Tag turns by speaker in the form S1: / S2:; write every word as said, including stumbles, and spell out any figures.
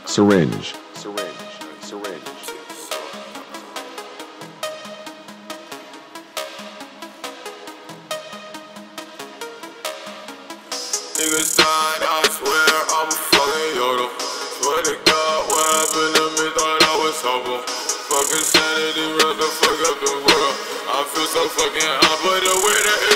S1: Syringe. Syringe. Syringe.
S2: Niggas died, I swear I'm a fucking Yoda. Swear to God, what happened to me, thought I was sober. Fucking sanity, run the fuck up the world. I feel so fucking high, but the way that